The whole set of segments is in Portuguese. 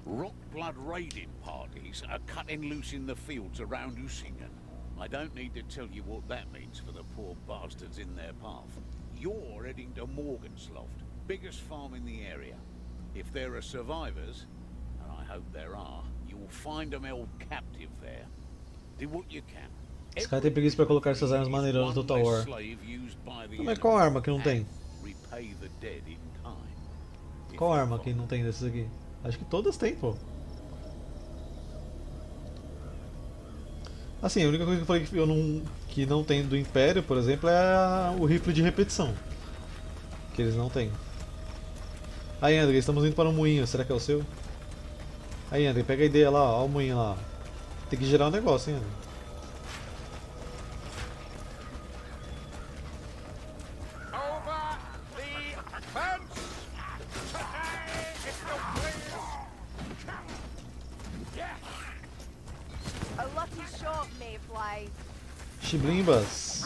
Rockblood raiding parties are cutting loose in the fields around Usingen. I don't need to tell you what that means for the poor bastards in their path. You're heading to Morgensloft, biggest farm in the area. If there are survivors, and I hope there are, you'll find them held captive there. Do what you can. Esse cara tem preguiça pra colocar essas armas maneiras no Total War. Mas qual arma que não tem? Qual arma que não tem desses aqui? Acho que todas tem, pô. Assim, a única coisa que eu falei que não tem do Império, por exemplo, é o rifle de repetição. Que eles não têm. Aí, André, estamos indo para um moinho. Será que é o seu? Aí, André, pega a ideia lá, ó o moinho lá. Tem que girar o negócio, hein, André. Chiblimbas.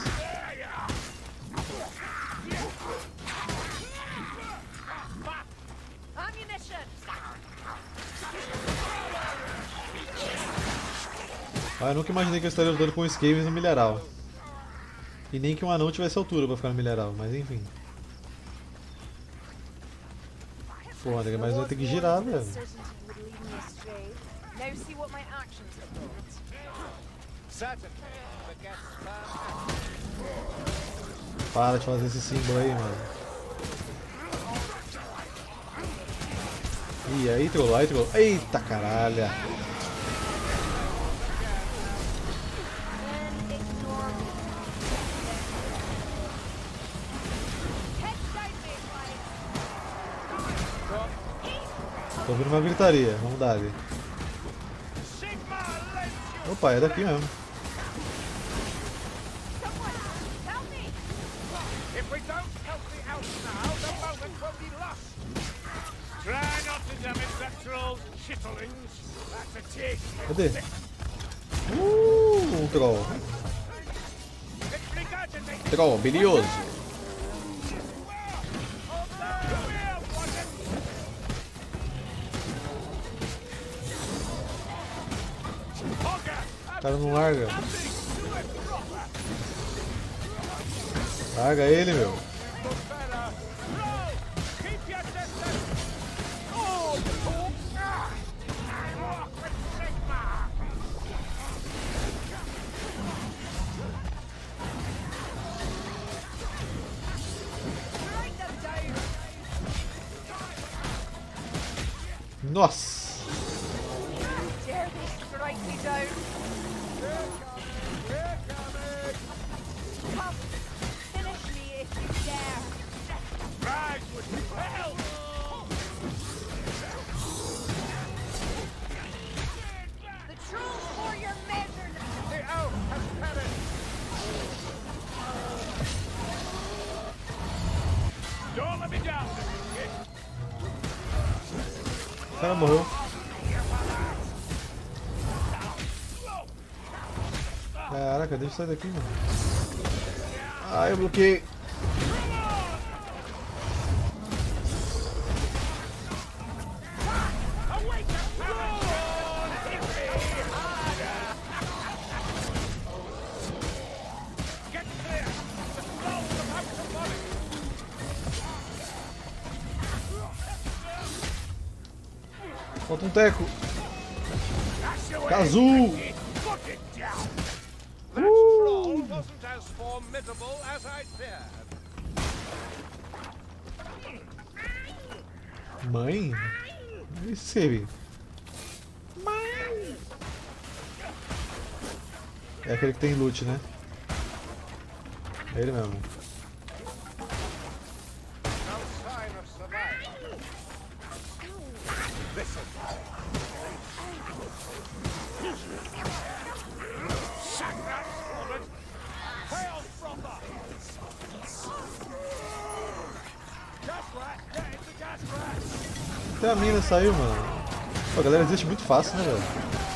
Ah, eu nunca imaginei que eu estaria lutando com Skaven no milharal. E nem que um anão tivesse altura pra ficar no milharal, mas enfim. Pô, André, mas vai ter que girar, velho. Para de fazer esse símbolo aí, mano. Ih, aí trollou, aí trollou. Eita caralho! Tô ouvindo uma gritaria, vamos dar ali. Opa, é daqui mesmo. Cadê? Um troll. Troll, bilioso. O cara não larga. Larga ele, meu. Nossa! O cara morreu. Caraca, deixa eu sair daqui, mano. Ah, eu bloqueei. Falta um teco. Azul. Mãe? Esse mãe. É aquele que tem loot, né? É ele mesmo. Até a mina saiu, mano. Pô, a galera desiste muito fácil, né, velho?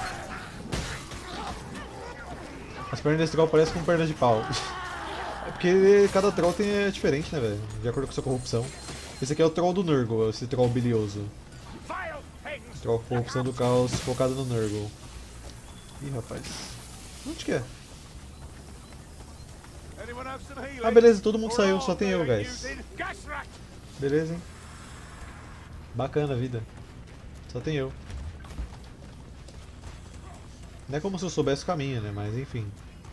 As pernas desse troll parecem com pernas de pau. É porque cada troll é diferente, né, velho? De acordo com a sua corrupção. Esse aqui é o troll do Nurgle, esse troll bilioso. Troca a opção do caos focada no Nurgle. Ih, rapaz. Onde que é? Ah, beleza, todo mundo saiu, só tem eu, guys. Beleza, hein? Bacana a vida. Só tem eu. Não é como se eu soubesse o caminho, né? Mas enfim.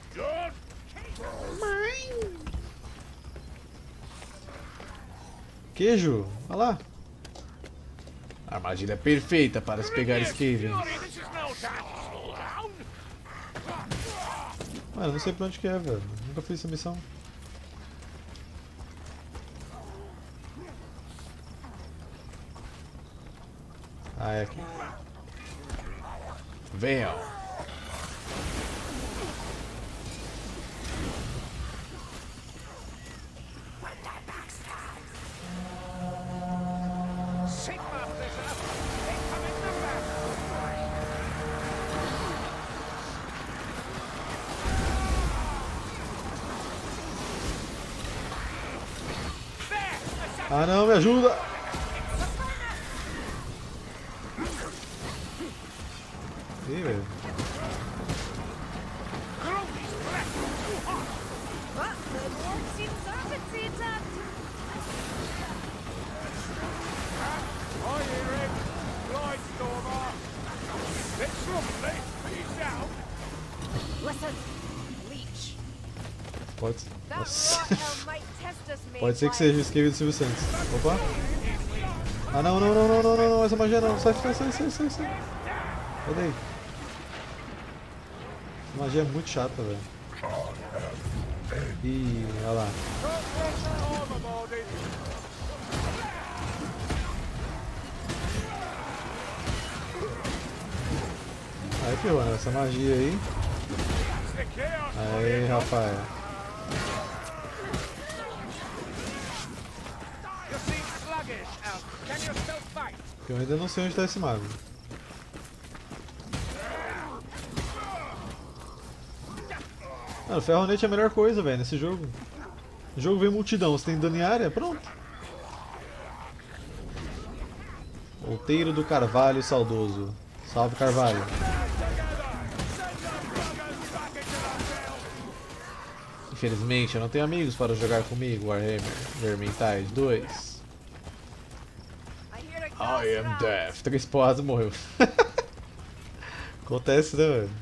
Queijo, olha lá. Armadilha perfeita para se pegar Skaven. Mano, não sei pra onde que é, velho. Nunca fiz essa missão. Ah, é aqui. Venham. Ah não, me ajuda! Ih, velho. Pode ser. Nossa. Pode ser que seja o escape do Silvio Santos. Opa! Ah não, não, não, não, não, não, não, essa magia não. Sai, sai, sai, sai, sai, sai. Sai daí. Essa magia é muito chata, velho. Ih, olha lá. Aí ferrou, né? Essa magia aí. Aí, rapaz. Eu ainda não sei onde está esse mago. Mano, o ferronete é a melhor coisa, velho, nesse jogo. O jogo vem multidão, você tem dano em área, pronto. Outeiro do Carvalho saudoso. Salve, Carvalho. Infelizmente, eu não tenho amigos para jogar comigo, Warhammer Vermintide 2. I am death. 3 porradas e morreu. Acontece, né, velho?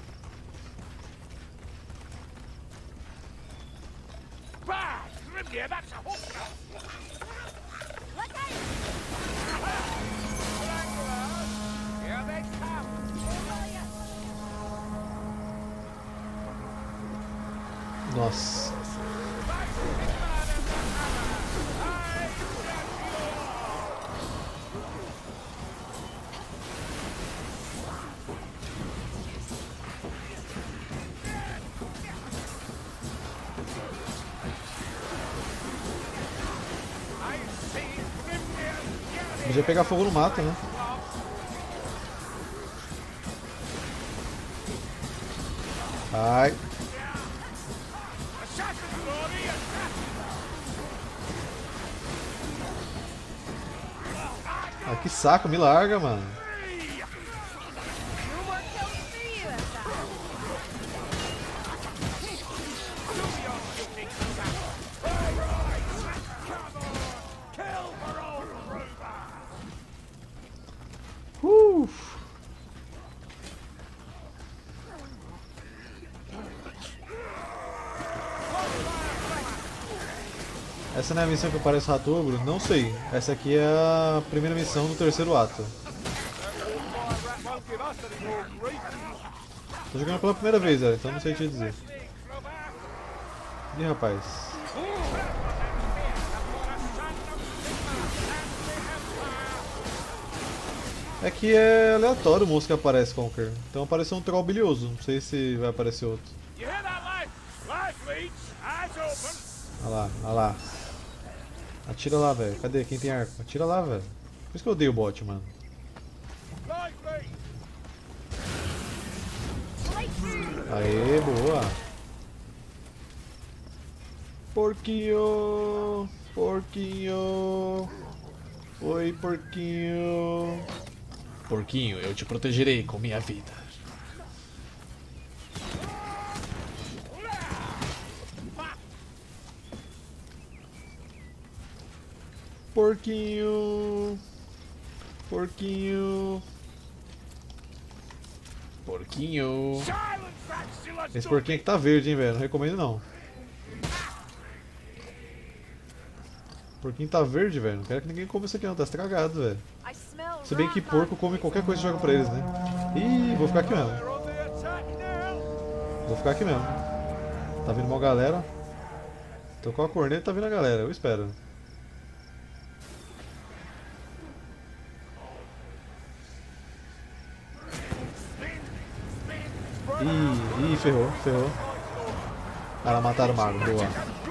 Nossa. Podia pegar fogo no mato, né? Ai. Ah, que saco, me larga, mano. Essa não é a missão que aparece o Ratogro? Não sei. Essa aqui é a primeira missão do terceiro ato. Tô jogando pela primeira vez, então não sei te dizer. Ih, rapaz. É que é aleatório o monstro que aparece, Conker. Então apareceu um troll bilioso, não sei se vai aparecer outro. Olha lá, olha lá. Atira lá, velho. Cadê? Quem tem arco? Atira lá, velho. Por isso que eu odeio o bot, mano. Aê, boa. Porquinho. Porquinho. Oi, porquinho. Porquinho, eu te protegerei com minha vida. Porquinho. Porquinho. Porquinho. Esse porquinho aqui tá verde, hein, velho. Não recomendo, não. Porquinho tá verde, velho. Não quero que ninguém coma isso aqui, não. Tá estragado, velho. Se bem que porco come qualquer coisa que joga pra eles, né? Ih, vou ficar aqui mesmo. Vou ficar aqui mesmo. Tá vindo uma galera. Tocou a corneta e tá vindo a galera. Eu espero. Ih, ferrou, ferrou. Cara, mataram o mago, boa.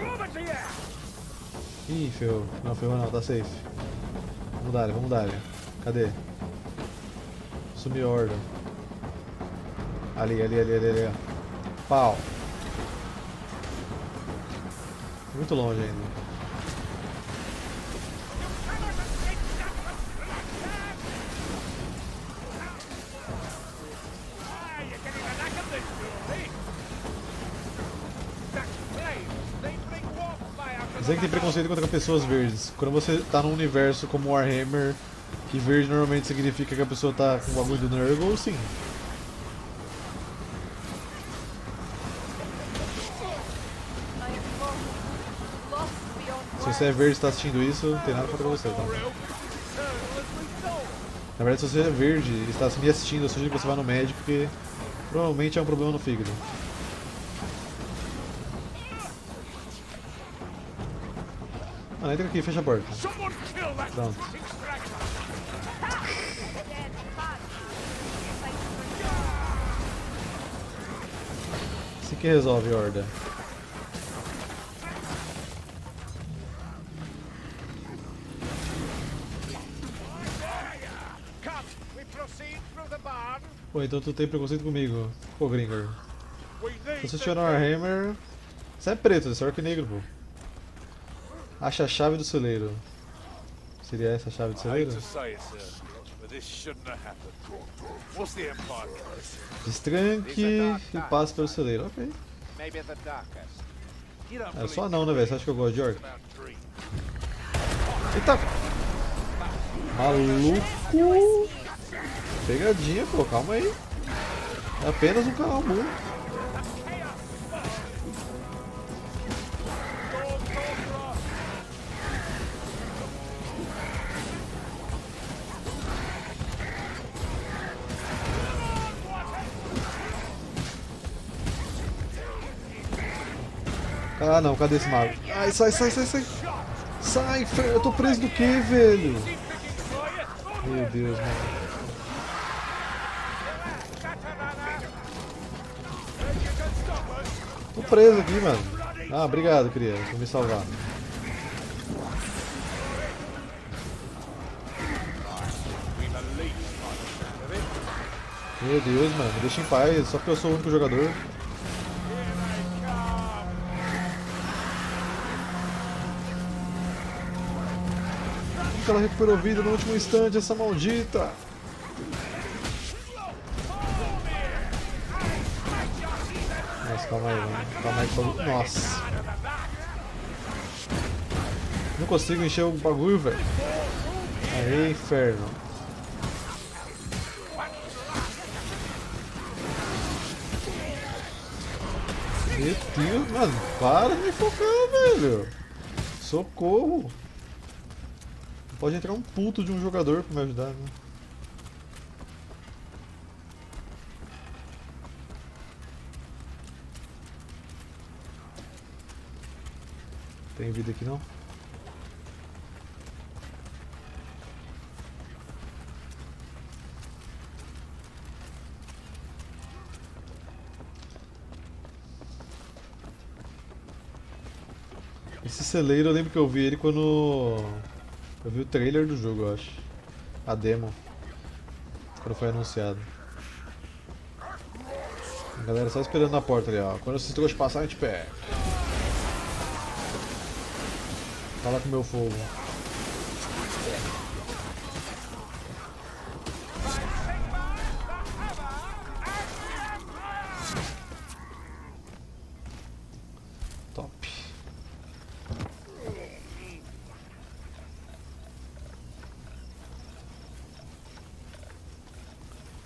Ih, ferrou. Não, ferrou não, tá safe. Vamos dar, vamos dar. Cadê? Sumiu a horda. Ali, ó. Pau. Muito longe ainda. Você que tem preconceito contra pessoas verdes. Quando você tá num universo como Warhammer, que verde normalmente significa que a pessoa tá com o bagulho do Nurgle, sim. Se você é verde e está assistindo isso, não tem nada contra você, tá? Na verdade, se você é verde e está me assistindo, eu sugiro que você vá no médico, porque provavelmente é um problema no fígado. Ah, entra aqui, fecha a porta. Pronto. Assim que resolve, horda. Pô, então tu tem preconceito comigo. Pô, Gringar. Se você tiver no Warhammer... Você é preto, você é orc negro, pô. Acha a chave do celeiro. Seria essa a chave do celeiro? Destranque e passe pelo celeiro. Ok. É só não, né, velho? Você acha que eu gosto de orc? Eita! Maluco! Pegadinha, pô. Calma aí. É apenas um Kalamu. Ah não, cadê esse mago? Ai, sai! Sai, eu tô preso do que, velho? Meu Deus, mano. Tô preso aqui, mano. Ah, obrigado, criança, por me salvar. Meu Deus, mano, me deixa em paz, só porque eu sou o único jogador. Como que ela recuperou vida no último instante, essa maldita? Nossa, calma aí, mano. Calma aí que bagulho. Nossa. Não consigo encher o bagulho, velho. Aê, inferno. Meu Deus, mano. Para de me focar, velho. Socorro. Pode entrar um puto de um jogador pra me ajudar, né? Tem vida aqui não? Esse celeiro eu lembro que eu vi ele quando eu vi o trailer do jogo, eu acho. A demo. Quando foi anunciado. A galera só esperando na porta ali, ó. Quando esses trouxas passarem, a gente pega. Fala com o meu fogo.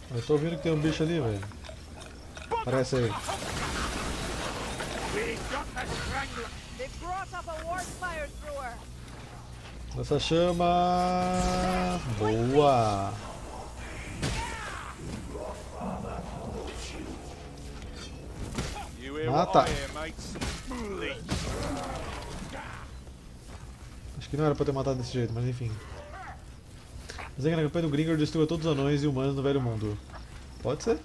Eu tô ouvindo que tem um bicho ali, velho. Aparece aí. Lança chama. Boa. Mata. Acho que não era pra ter matado desse jeito, mas enfim. Dizem que na campanha do Gringor destrua todos os anões e humanos no Velho Mundo. Pode ser.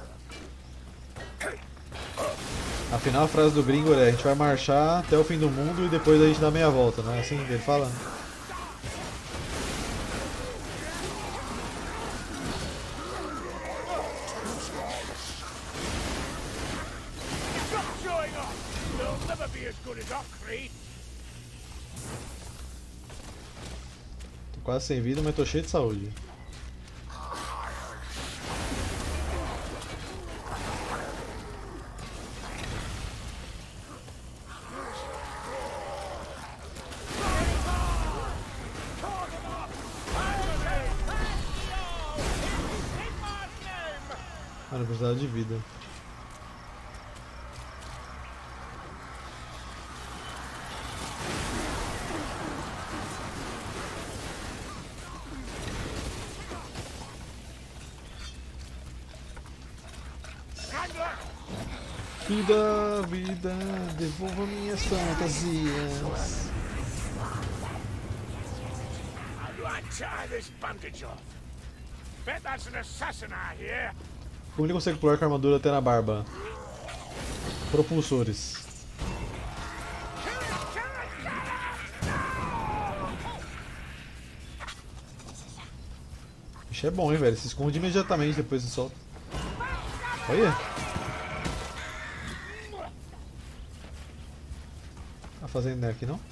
Afinal a frase do Gringor é: a gente vai marchar até o fim do mundo e depois a gente dá meia volta, não é assim que ele fala? Tô quase sem vida, mas tô cheio de saúde. Mano, eu precisava de vida. Vida, vida, devolva minhas fantasias. Como ele consegue pular com a armadura até na barba? Propulsores. O bicho é bom, hein, velho? Se esconde imediatamente depois do sol. Olha! Tá fazendo aqui não?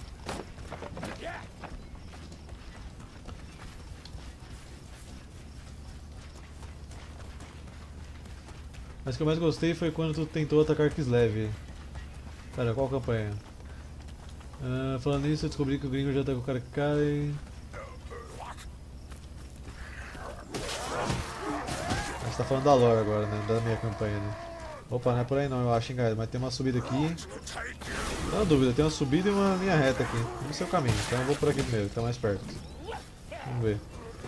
Mas o que eu mais gostei foi quando tu tentou atacar Kislev. Pera, qual campanha? Falando nisso, eu descobri que o Gringo já tá com o cara que cai. Você tá falando da lore agora, né? Da minha campanha, né? Opa, não é por aí não, eu acho, hein, galera. Mas tem uma subida aqui. Não há dúvida, tem uma subida e uma linha reta aqui. No seu caminho, então eu vou por aqui primeiro, que tá mais perto. Vamos ver.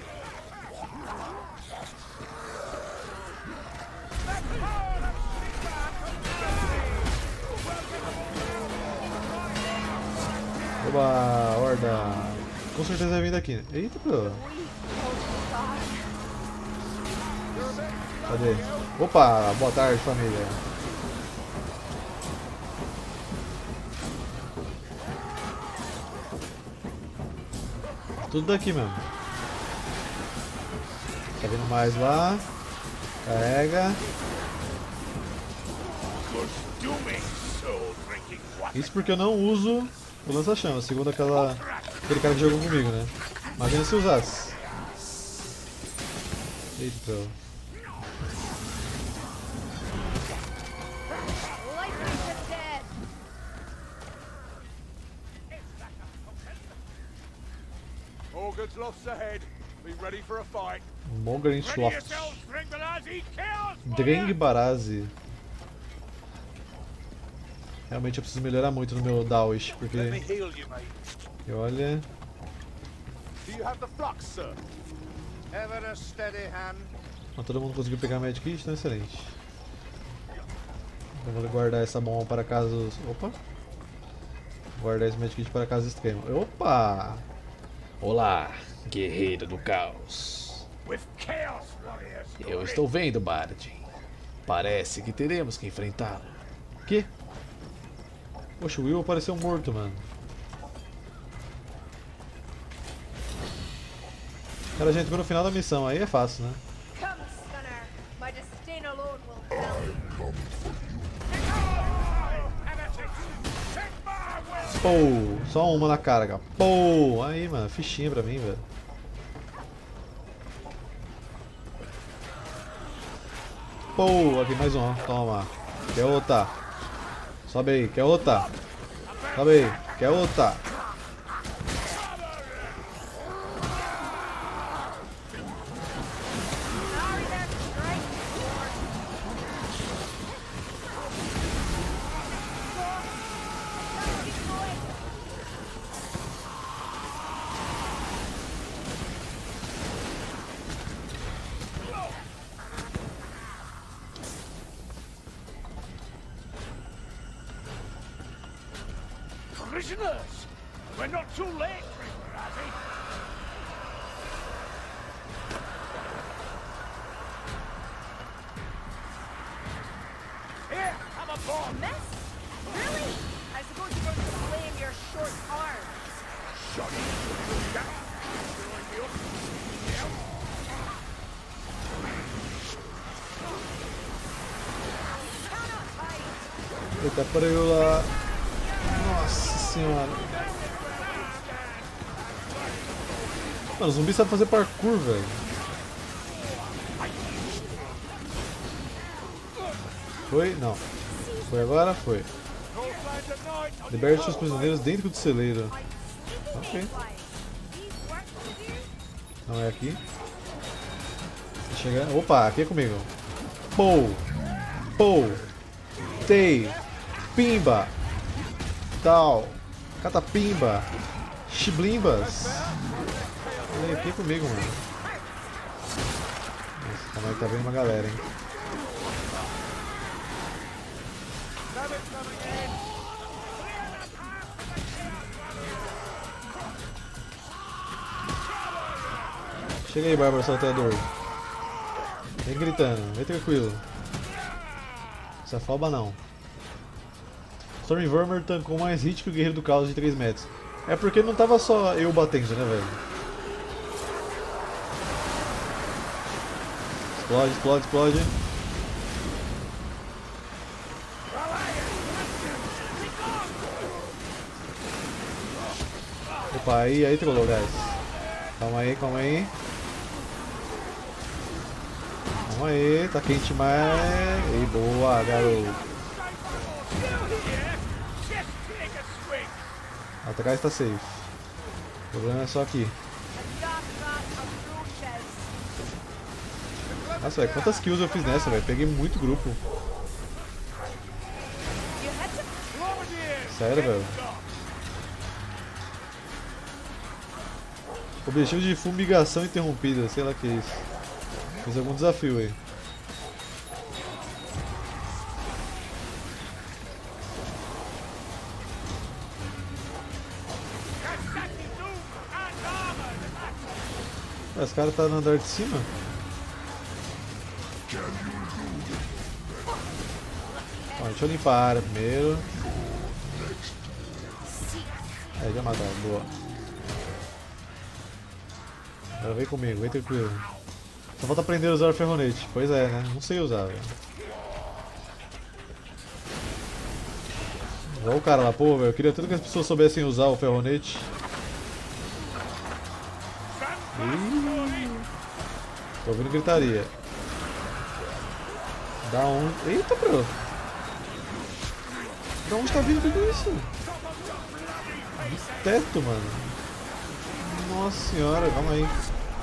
Oba, horda! Com certeza vai vir daqui. Eita, pô! Cadê? Opa, boa tarde, família. Tudo daqui mesmo. Tá vindo mais lá. Carrega. Isso porque eu não uso o lança-chamas, segundo aquele cara que jogou comigo, né? Imagina se usasse. Eita. Morgensloft. Drengbarazi. Realmente eu preciso melhorar muito no meu Dawish, porque... E olha... Mas todo mundo conseguiu pegar a Magic Kit, então excelente. Então vou guardar essa bomba para casos... Opa! Guardar esse Magic Kit para casos extremos. Opa! Olá, guerreiro do caos. Eu estou vendo, Bardin. Parece que teremos que enfrentá-lo. Que? Poxa, o Will apareceu morto, mano. Cara, gente, no final da missão, aí é fácil, né? Pô, só uma na carga. Pô, aí, mano, fichinha pra mim, velho. Pô, aqui mais um, toma. Quer outra? Sobe aí, quer outra? Sobe aí, quer outra? prisoners! We're not too late, Reaper, has he? Here, have a bomb! Mess? Really? I suppose you're going to flame your short arms. Shut it! Cannot fight. Eita, aparelho lá. Nossa senhora. Mano, o zumbi sabe fazer parkour, velho. Foi? Não. Foi agora? Foi. Liberte os prisioneiros dentro do celeiro. Ok. Não é aqui. Chega. Opa, aqui é comigo. Pou! Pou! Tei! Pimba! Tal! Catapimba! Chiblimbas! Olha, aqui é comigo, mano. Nossa, calma aí, tá vendo uma galera, hein? Chega aí, Bárbaro Salteador. Vem gritando, vem tranquilo. Se afoba não. Stormvormer tancou mais hit que o Guerreiro do Caos de 3 metros. É porque não tava só eu batendo, né, velho? Explode, explode, explode. Opa, aí trollou, guys. Calma aí, calma aí. Calma aí, tá quente demais. Ei, boa, garoto. Atrás tá safe. O problema é só aqui. Nossa, velho, quantas kills eu fiz nessa, velho? Peguei muito grupo. Sério, velho. Objetivo de fumigação interrompida, sei lá o que é isso. Fiz algum desafio aí. Esse cara tá no andar de cima? Ó, deixa eu limpar a área primeiro. Aí, já mataram, boa. Agora vem comigo, vem tranquilo. Só falta aprender a usar o ferronete. Pois é, né? Não sei usar, velho. Olha o cara lá, pô, velho. Eu queria tanto que as pessoas soubessem usar o ferronete. Tô ouvindo gritaria. Da onde? Eita, bro! Da onde tá vindo tudo isso? Do teto, mano. Nossa senhora, calma aí.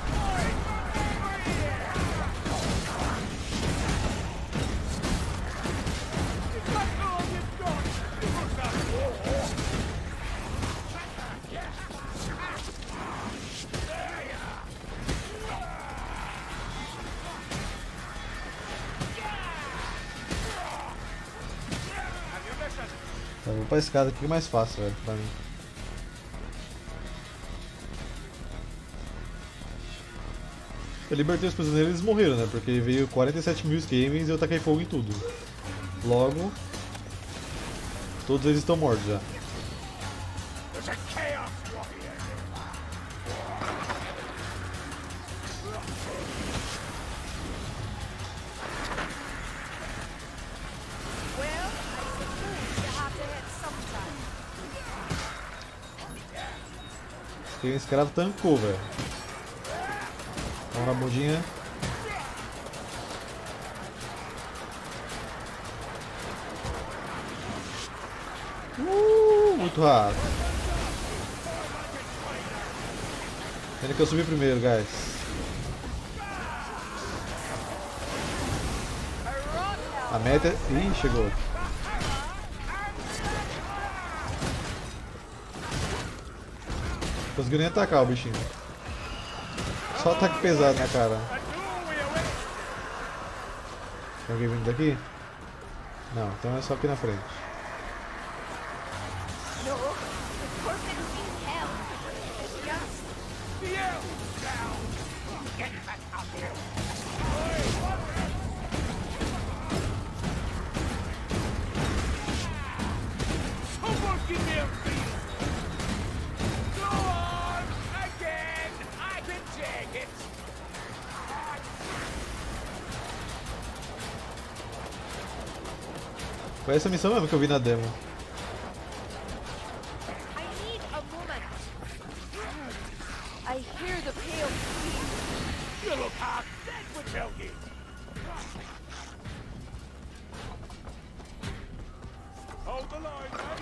Tá, vou pra escada aqui que é mais fácil, velho, pra mim. Eu libertei os prisioneiros e eles morreram, né? Porque veio 47 mil scavens e eu taquei fogo em tudo. Logo, todos eles estão mortos já. Esse escravo tancou, velho. Vamos na bundinha. Muito rápido. Pena que eu subi primeiro, guys. A meta... Ih, chegou. Conseguiu nem atacar o bichinho. Só ataque pesado na cara. Tem alguém vindo daqui? Não, então é só aqui na frente. Someone give me a feel. Go on again. I can take it. Foi essa missão mesmo que eu vi na demo. I need a moment. I hear the pale scream. You look half dead, Withelgi. Hold the line, mate.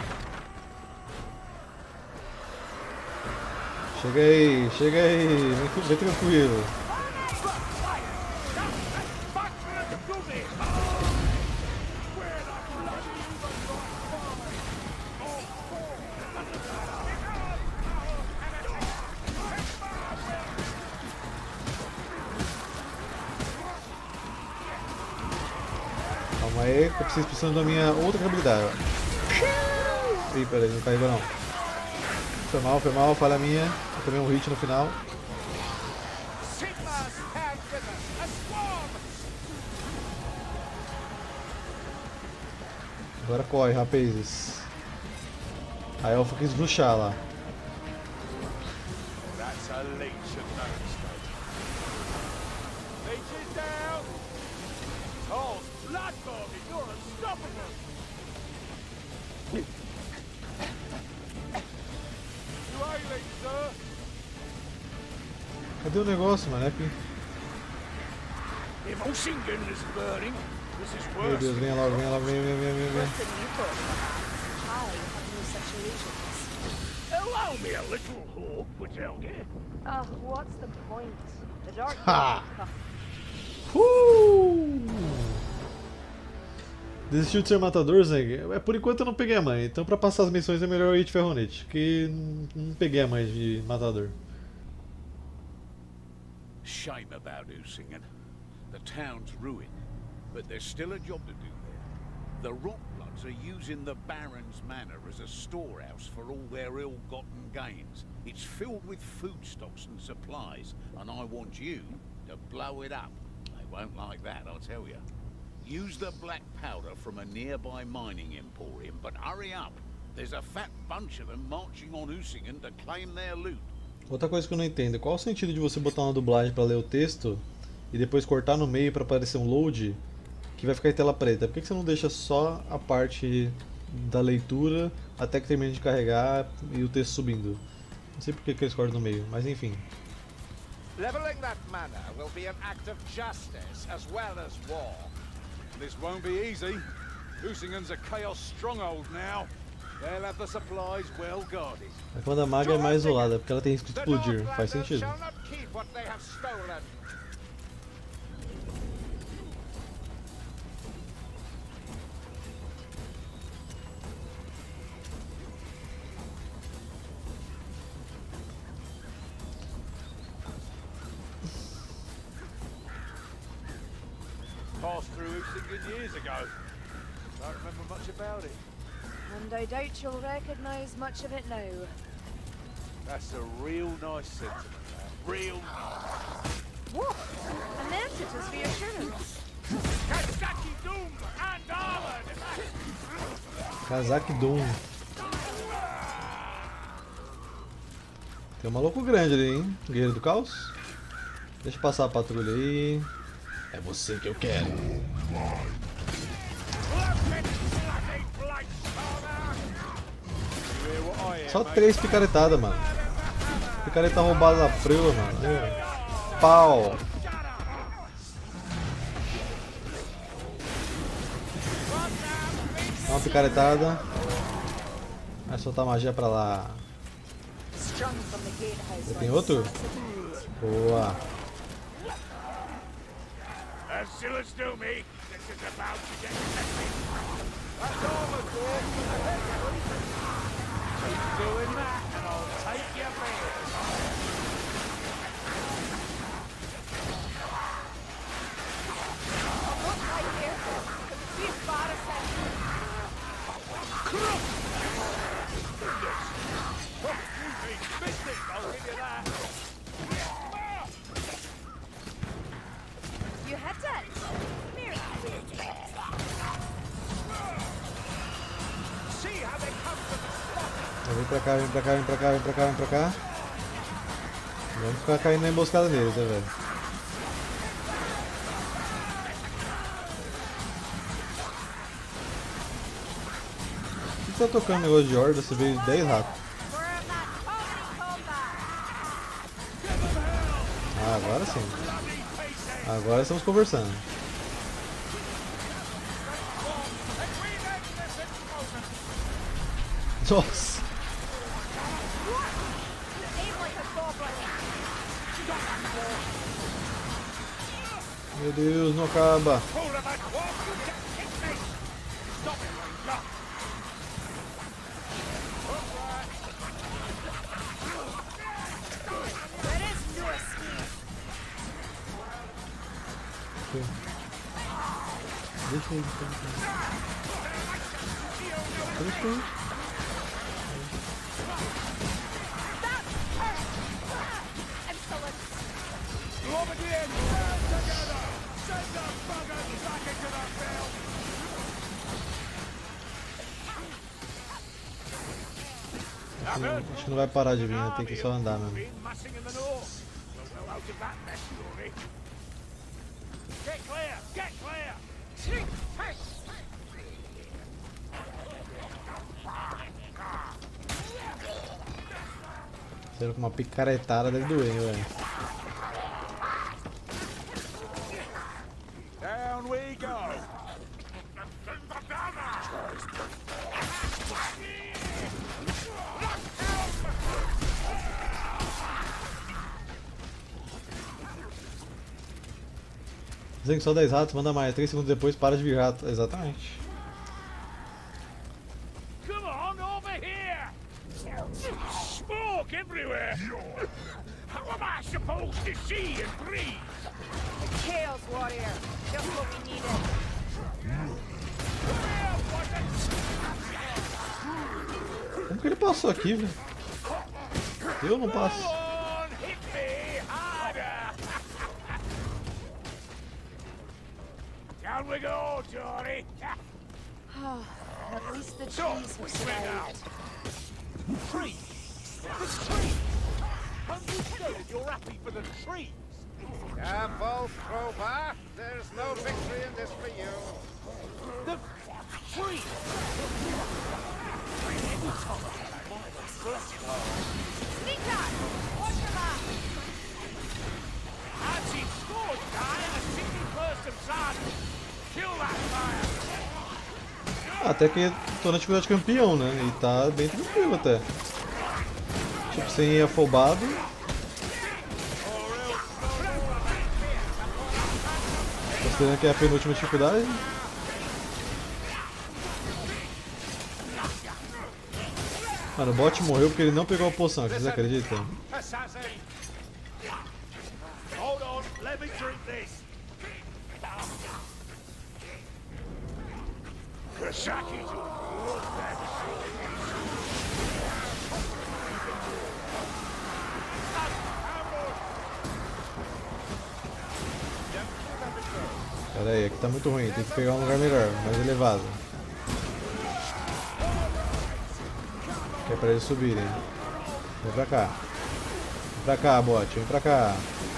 Chega aí, vem tranquilo. Back for the dummy. Where the bloody Calma aí, que eu preciso precisando da minha outra habilidade. Ih, peraí, não carregou não. Foi mal, falha minha. Eu tomei um hit no final. Sigma's hand with us. A swarm. Agora corre, rapazes. A elfa quis bruxar lá. That's a leech of no mistake. Leech is down. Oh, Bloodbogey, you're unstoppable. You ailing, sir? Cadê o negócio, mano? É que... If Ossingen is burning, this is Meu worse. Deus, venha logo, vem. Worse than you thought. I have no such illusions. Allow me a little hope, Withelgi. Oh, what's the point? The dark Ha! days Desistiu de ser matador, Zeng? Por enquanto eu não peguei a mãe, então pra passar as missões é melhor eu ir de ferronete, porque não peguei a mãe de matador. Shame about Ossingen. The town's ruined, but there's still a job to do there. The Rockbloods are using the Baron's Manor as a storehouse for all their ill-gotten gains. It's filled with foodstuffs and supplies, and I want you to blow it up. They won't like that, I'll tell you. Use the black powder from a nearby mining emporium, but hurry up. There's a fat bunch of them marching on Ossingen to claim their loot. Outra coisa que eu não entendo, qual o sentido de você botar uma dublagem pra ler o texto e depois cortar no meio pra aparecer um load que vai ficar em tela preta? Por que você não deixa só a parte da leitura até que termine de carregar e o texto subindo? Não sei por que eles cortam no meio, mas enfim. Leveling that manor will be an act of justice as well as war. This won't be easy. Ossingen's a chaos stronghold now. They'll have the supplies well guarded. A Comanda Maga é mais isolada, porque ela tem risco de The explodir, faz Northlanders sentido. shall not keep what they have stolen. Passed through Ossingen years ago. Don't remember much about it. And I doubt you'll recognize much of it now. That's a real nice sentiment, that. Real nice. Whoa! I meant it as reassurance. Kazaki Doom and Arlen! Kazaki Doom. Tem um maluco grande ali, hein? Guerreiro do Caos. Deixa eu passar a patrulha aí. É você que eu quero. Só 3 picaretadas, mano. Picareta roubada da frila, mano. Aí, pau. Dá uma picaretada. Vai soltar magia pra lá. Strung from the gatehouse. Tem outro? Boa. As still as do me, this is about to get messy. That's armor, Dwarf. Keep doing that, and I'll take your beard. Look right here. See if Varus has Missed it, I'll give you that. pra cá, vem pra cá, vem pra cá, vem pra cá, vem pra cá. Vamos ficar caindo na emboscada deles, né, velho? Por que tá tocando negócio de horda? Você veio 10 ratos. Ah, agora sim. Agora estamos conversando. Nossa! Meu Deus, não acaba! Deixa ele Deixa ele. Acho que não vai parar de vir, né? Tem que só andar mesmo. Sendo com uma picaretada deve doer, hein, velho. Down we go. Dizem que só 10 ratos, manda mais. 3 segundos depois para de vir rato. Exatamente. Come on over here. Smoke everywhere. How am I supposed to see and breathe? Chaos warrior, just what we needed. Como que ele passou aqui, velho? Eu não passo. Go on, hit me harder. Down we go, Jory. At least the So, trees we have swing out. survived. Tree. The tree. Understood. You're happy for the trees. Careful, Crowbar. There's no victory in this for you. The tree. Nika! Watch your back! I've seen scores die in a single burst of sun. Kill that fire. Até que tô na dificuldade campeão, né? E tá bem tranquilo até. Tipo, sem ir afobado. Considerando que é a penúltima dificuldade. Mano, o bot morreu porque ele não pegou a poção, vocês acreditam? Assassin. Hold on. Let me drink this. Kasaki's Pera aí, aqui tá muito ruim, tem que pegar um lugar melhor, mais elevado. Que é pra eles subirem. Vem pra cá. Vem pra cá, bot, vem pra cá.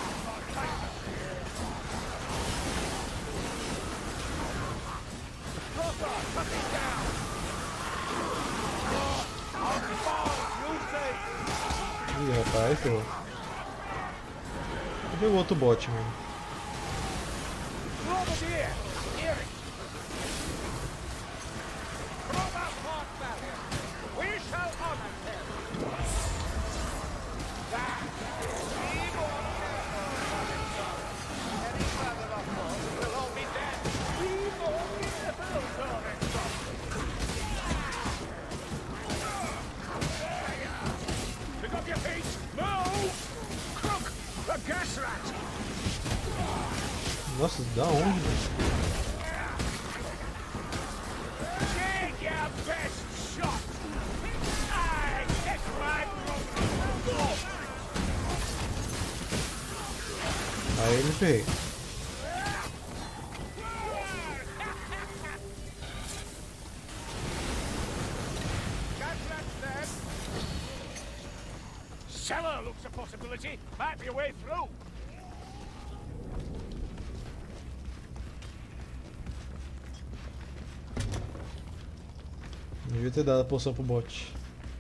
Ih, rapaz, ferrou. Cadê o outro bot, mano? Bombardier! Hear it! From our park barrier, we shall honor him! That be more careful, Any further offload, we'll all be dead. Be more careful, Torrenson! Pick up your feet! Move! Crook! The gas rat! Nossa, da onde, velho? Take your best shot! I get my broken. Aí ele ferrei. Gas rat's dead. possibility. Might be a way through. Devia ter dado a poção pro bot.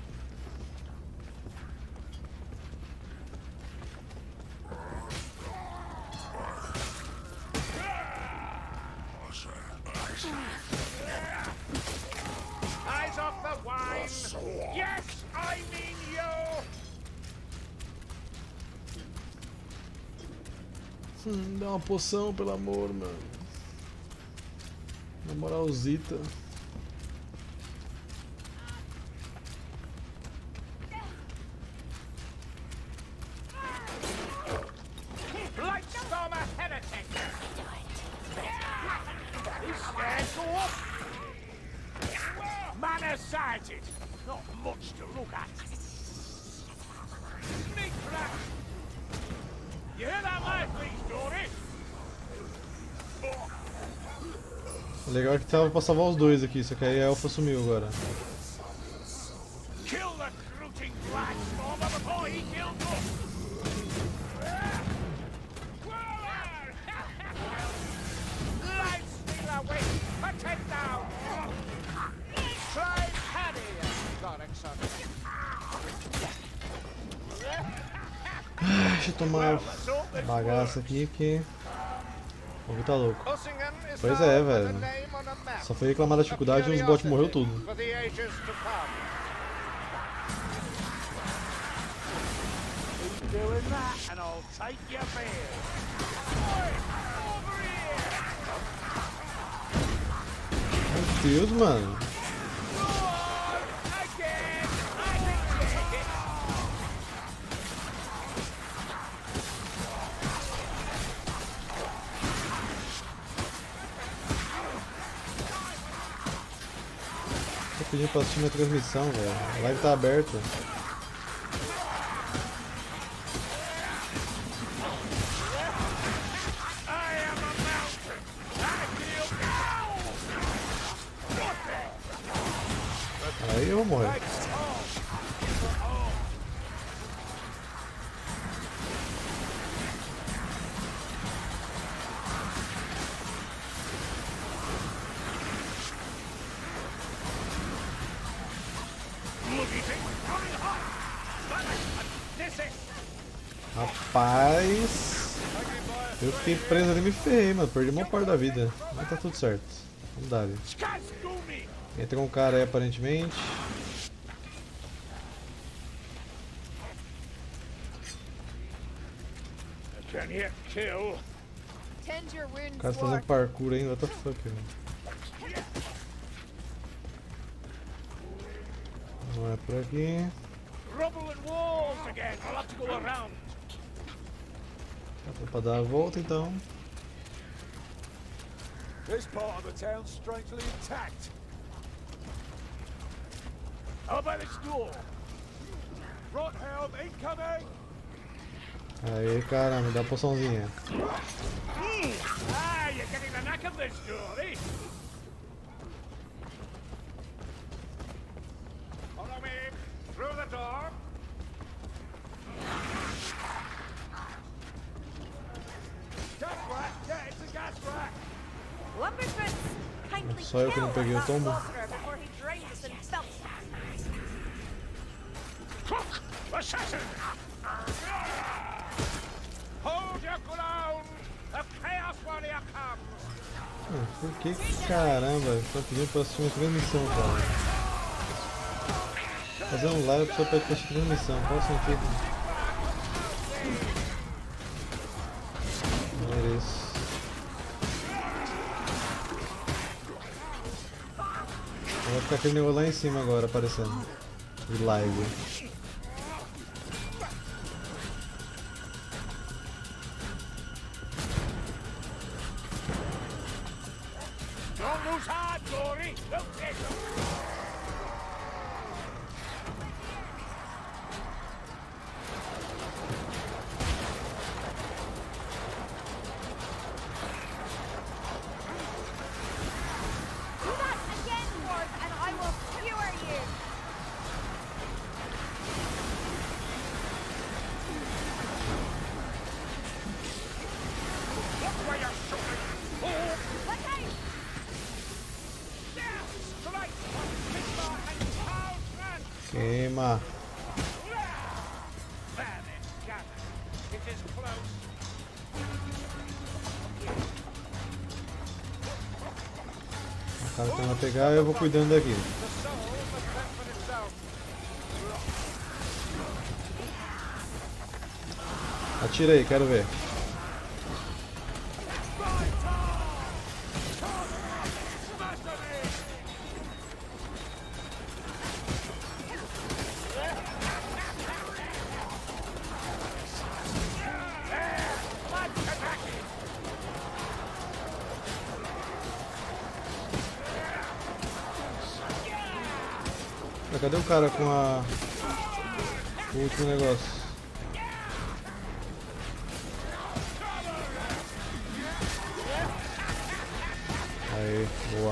Eyes off the wine. Yes, I mean you. Dá uma poção, pelo amor, mano. Na moralzita. Blightstormer heretic. He's scared to up. Manner sighted. Not much to look at. Sneak rat. You hear that lively story? O legal é que tava pra salvar os dois aqui, só que aí a Elfa sumiu agora. Kill the rooting Blightstormer before he kills us. Lightstealer, wait! Put him down! Try Paddy, Dorrickson. Deixa eu tomar bagaça aqui que o bagulho tá louco. Pois é, velho. Só foi reclamar da dificuldade e os bots morreu tudo. For the ages to come. Keep doing that and I'll take your beer. Over here! Meu Deus, mano. Go on! Again! I can take it! Tô pedindo pra assistir minha transmissão, velho. A live tá aberta. I am a mountain! I feel now! Aí eu vou morrer. Bloody thing coming hot! This is... Rapaz, eu fiquei preso ali e me ferrei, mano. Perdi uma parte da vida. Mas tá tudo certo. Vamos dar ali. Skazgumi! Entra um cara aí aparentemente. Can you kill? Tend your wounds, O cara tá Lord. fazendo parkour ainda. What the fuck, velho. Não é por aqui. Rubble and walls again. I'll have to go around. Dá pra dar a volta então. This part of the town's strangely intact. How about this door? Rothelm incoming! Aí, caramba, dá uma poçãozinha. Ah, you're getting the knack of this door, eh? Follow me through the door. Gas rack! Yeah, it's a gas rack! Lumberfoots, kindly Só eu que não kill peguei o that tombo. sorcerer before he drains us in felt. Cook! Assassin! Hold your ground! The Chaos Warrior comes! Por que caramba? Tô pedindo pra assistir uma transmissão, cara. Fazer um live, a pessoa pede pra assistir transmissão. Qual o sentido? Não mereço. Vai ficar aquele negócio lá em cima agora aparecendo. De live. Don't lose heart, Glory! Don't take them! Do that again, Lord, and I will skewer you. Toma. There then, gather. It is close. O cara que vai pegar, eu vou cuidando daqui. The soul must fend for itself. Atira aí, quero ver. Cadê o cara com o último negócio? Aí, boa.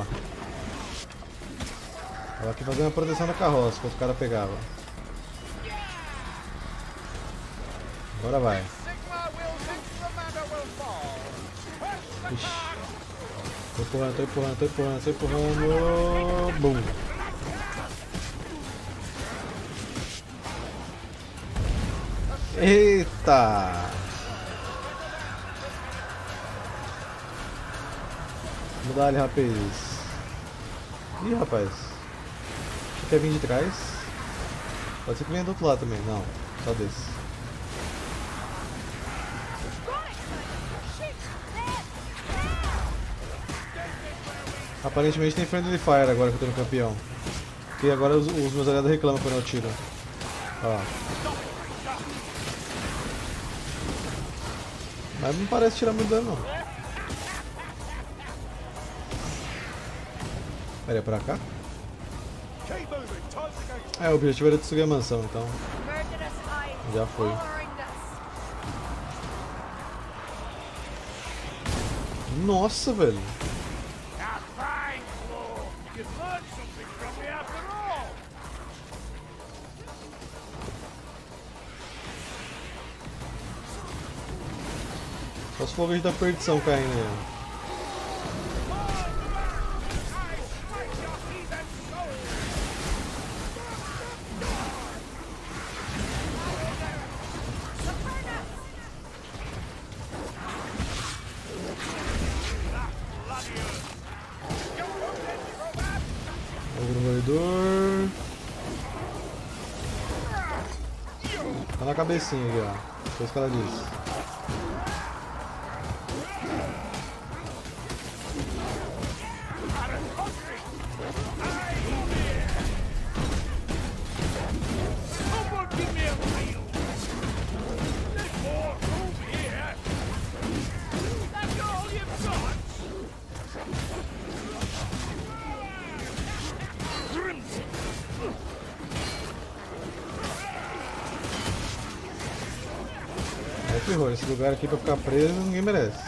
Tava aqui fazendo a proteção da carroça, que o cara pegava. Agora vai. Sigma will think the matter will fall. Ixi. Tô empurrando. Bum. Eita! Vamos dar ali, rapaz. Ih, rapaz. Você quer vir de trás? Pode ser que venha do outro lado também. Não, só desse. Aparentemente tem Friendly Fire agora que eu tô no campeão. E agora os meus aliados reclamam quando eu tiro. Ó. Mas não parece tirar muito dano, não. Pera aí, pra cá? É, o objetivo era destruir a mansão, então já foi. Nossa, velho. Só os fogos da perdição caindo aí. Ogro moedor. Tá na cabecinha aqui, ó. Foi isso que ela disse. Ferrou, esse lugar aqui pra ficar preso ninguém merece.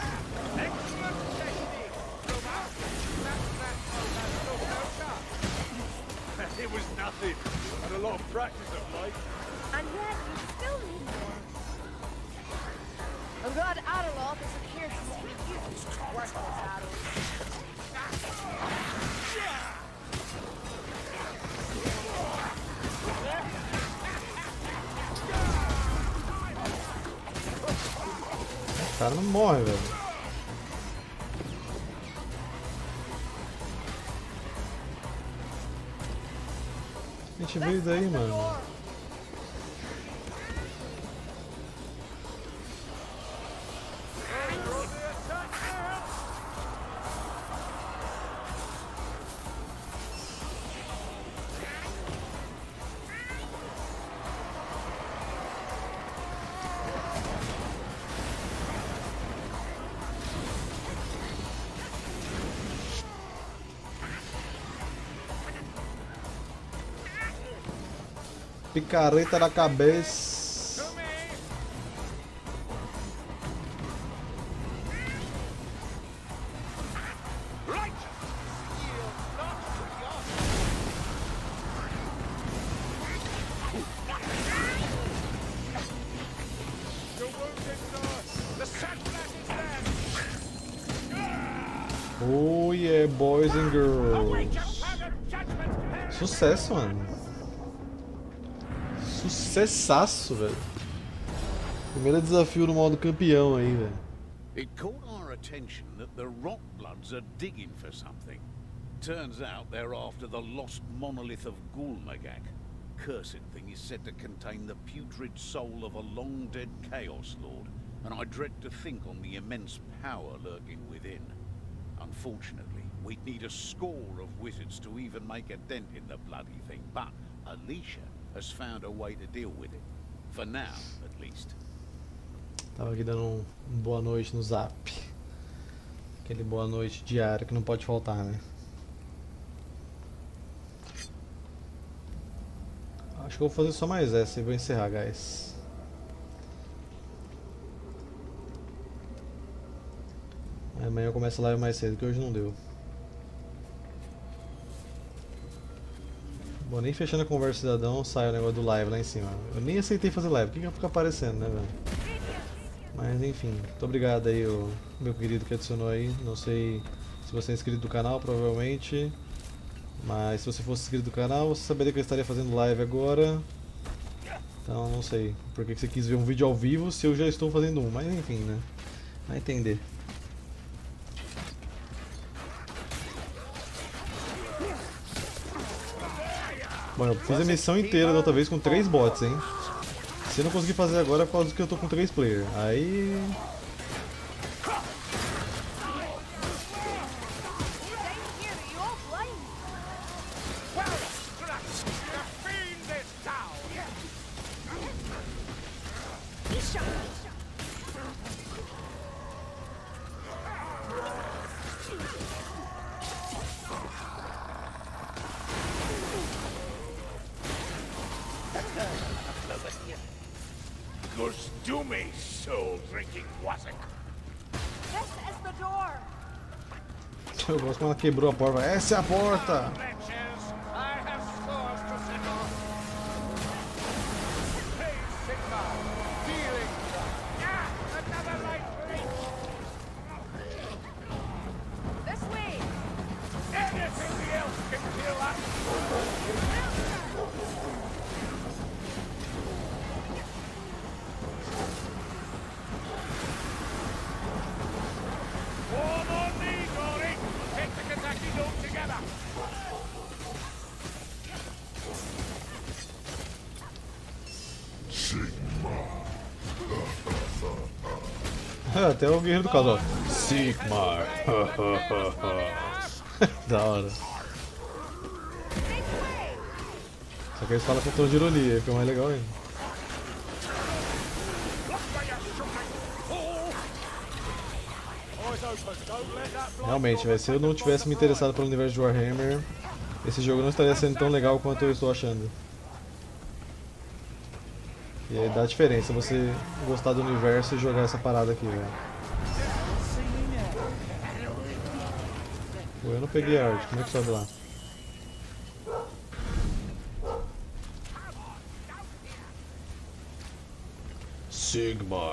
It was nothing. Had a lot of practice of late. And yet, you still need more. I'm glad Adaloth is here to see you. Worthless Adol. O cara não morre, velho. A gente veio daí, mano. Picareta na cabeça. Oh yeah, boys and girls. Sucesso, mano. Sucessaço, velho. Primeiro desafio no modo campeão aí, velho. It caught our attention that the Rockbloods are digging for something. Turns out they're after the lost monolith of Gulmagak. Cursed thing is said to contain the putrid soul of a long-dead Chaos Lord, and I dread to think on the immense power lurking within. Unfortunately, we'd need a score of wizards to even make a dent in the bloody thing, but Alicia has found a way to deal with it. For now, at least. Tava aqui dando um boa noite no zap. Aquele boa noite diário que não pode faltar, né? Acho que eu vou fazer só mais essa e vou encerrar, guys. Amanhã eu começo a live mais cedo, que hoje não deu. Bom, nem fechando a conversa cidadão, sai o negócio do live lá em cima. Eu nem aceitei fazer live, o que vai ficar aparecendo, né, velho? Mas enfim, muito obrigado aí, o meu querido que adicionou aí. Não sei se você é inscrito do canal, provavelmente. Mas se você fosse inscrito do canal, você saberia que eu estaria fazendo live agora. Então não sei por que você quis ver um vídeo ao vivo se eu já estou fazendo um. Mas enfim, né? Vai entender. Bom, eu fiz a missão inteira da outra vez com 3 bots, hein? Se eu não conseguir fazer agora é por causa que eu tô com 3 players. Aí... Gustume, soul-drinking wassack. This is the door. Eu gosto quando ela quebrou a porta. Essa é a porta! Wretches, I have scores to settle. Hey, Sigma, dealing. Another light breach. This way. Anything else can kill us. Warm on me, Gory. Take the Kentucky dome together. Até o guerreiro do caos, ó. Sigmar. Da hora. Só que eles falam com tom de ironia, que é o mais legal ainda. Realmente, véio, se eu não tivesse me interessado pelo universo de Warhammer, esse jogo não estaria sendo tão legal quanto eu estou achando. E aí dá diferença você gostar do universo e jogar essa parada aqui, velho. Pô, eu não peguei a arte, como é que sobe lá? Sigmar.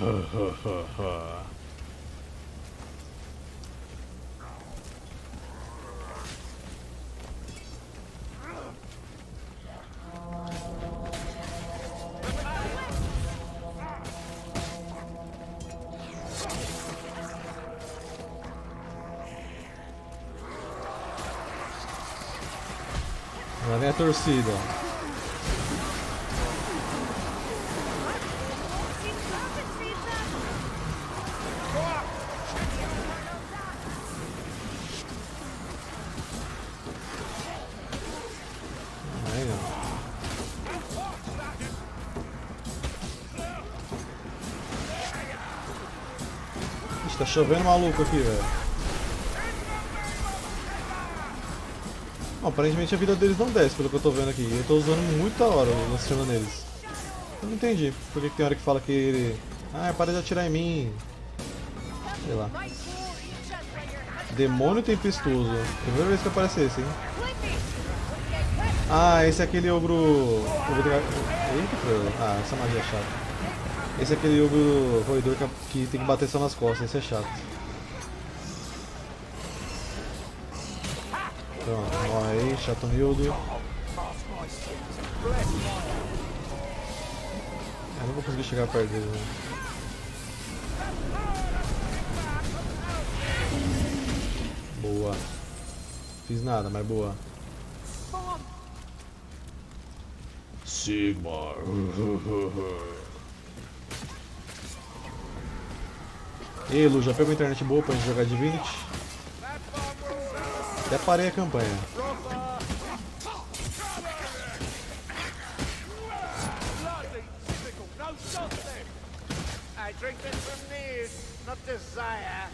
Lá vem a torcida. Aí, ó. Ixi, tá chovendo maluco aqui, velho. Bom, aparentemente a vida deles não desce, pelo que eu tô vendo aqui. Eu tô usando muita hora o lança-chama neles. Eu não entendi por que tem hora que fala que ele... Ah, para de atirar em mim. Sei lá. Demônio tempestuoso. Primeira vez que aparece esse, hein? Ah, esse é aquele ogro... Eita, pô. Ah, essa magia é chata. Esse é aquele ogro roedor que tem que bater só nas costas. Esse é chato. Pronto, morre aí, chato miúdo. Eu não vou conseguir chegar perto dele, né? Boa. Fiz nada, mas boa. Sigmar. Ei, Lu, já pegou a internet boa pra gente jogar Divinity? Até parei a campanha. I drink this from need, not desire.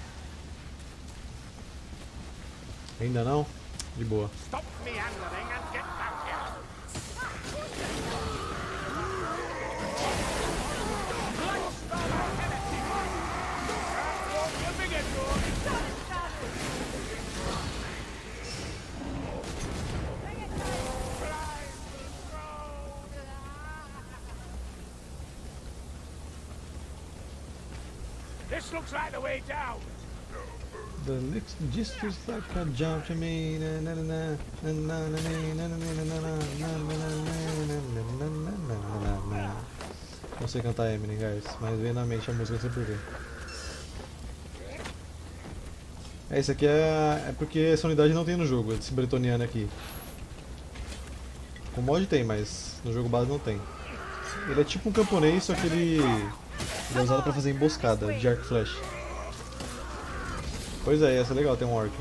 Ainda não? De boa. Stop meandering and get back here. This looks like the way down. The looks just like a jump to me. Não sei cantar Eminem, guys, mas veio na mente a música, não sei porquê. Esse aqui é porque essa unidade não tem no jogo, esse bretoniano aqui. Com mod tem, mas no jogo base não tem. Ele é tipo um camponês, só que ele é usado pra fazer emboscada de arco e flecha. Pois é, essa é legal, tem um orc.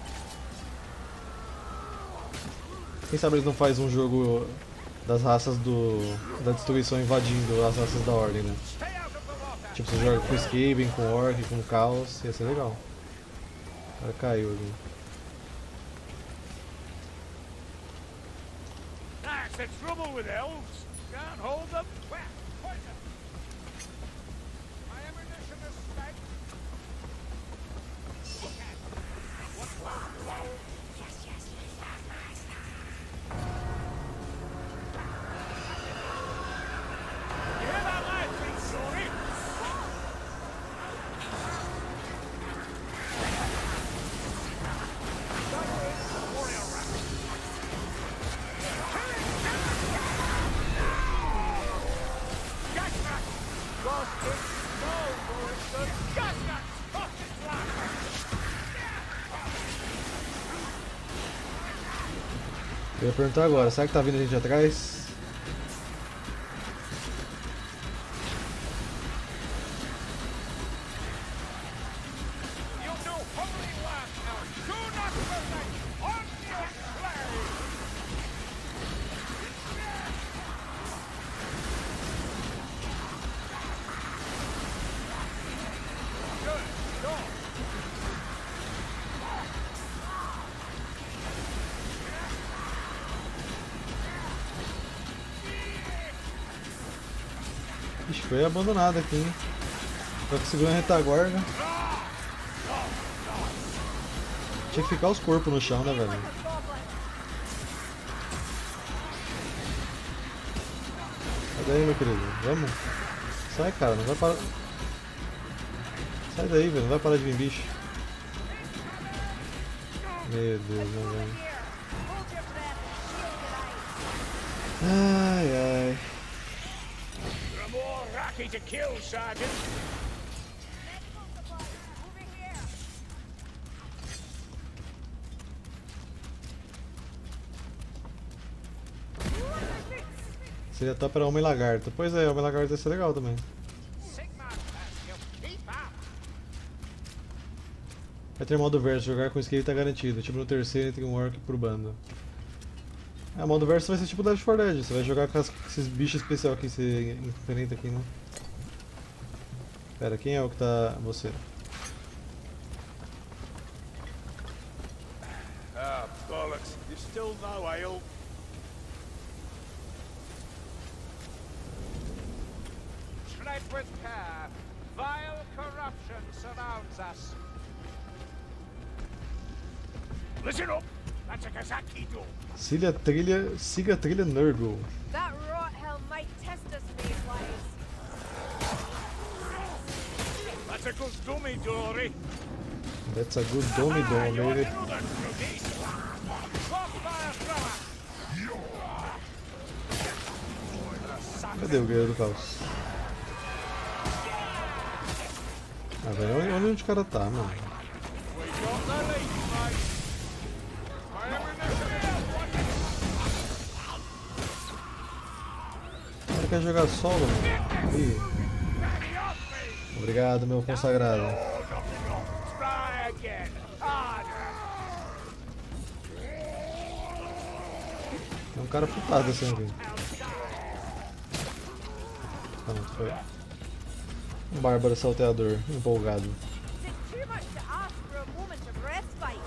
Quem sabe eles não fazem um jogo das raças da destruição invadindo as raças da ordem, né? Tipo, você joga com Skaven, com orc, com caos, ia ser legal. O cara caiu ali. That's the trouble with elves. Can't hold them. Poison. My ammunition is spent. You hear that lad being sorry? Warrior rat. Gasnat! Boston, no, Morrison. Gasnat! Fuck this lad! Eu ia perguntar agora, será que tá vindo gente atrás? You know holy land now. Do not forsake. On your play. Good. Go. Ixi, foi abandonado aqui, hein? Pra conseguir a retaguarda. Tinha que ficar os corpos no chão, né, velho? Sai daí, meu querido. Vamos. Sai, cara. Não vai parar. Sai daí, velho. Não vai parar de vir bicho. Meu Deus, né, velho? Ai, ai. You're more rocky to kill, Sergeant. Seria top para Homem Lagarto. Pois é, Homem Lagarto ia ser legal também. Sigmar, you keep up. Vai ter modo verso, jogar com skill tá garantido. Tipo no terceiro tem um orc por bando. É, o modo verso vai ser tipo Left 4 Dead. Você vai jogar com esses bichos especiais que você enfrenta aqui, né? Pera, quem é o que tá... você? Ah, bollocks. You still no ale? Tread with care. Vile corruption surrounds us. Listen up. That's a Kazaki door. Siga a trilha Nurgle. That rot hell might test us, Mayflies. That's a good dummy, Dory. That's a good dummy doll, You want baby. another crookie? Crossfire thrower. Cadê o guerreiro do caos? Ah, velho, olha onde o cara tá, mano. We got the lead, mate. Fire in the O cara quer jogar solo, mano. Ih. Obrigado, meu consagrado. Try again. Harder. Tem um cara putado assim aqui. Pronto, foi. Um bárbaro salteador, empolgado. Is it too much to ask for a moment of respite?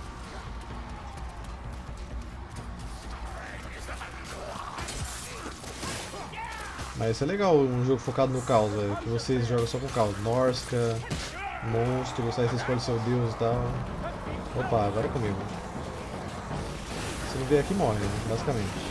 Mas isso é legal, um jogo focado no caos, velho. Que você joga só com caos. Norsca, monstros, aí você escolhe seu deus e tal. Opa, agora é comigo. Se não vier aqui, morre, né? Basicamente.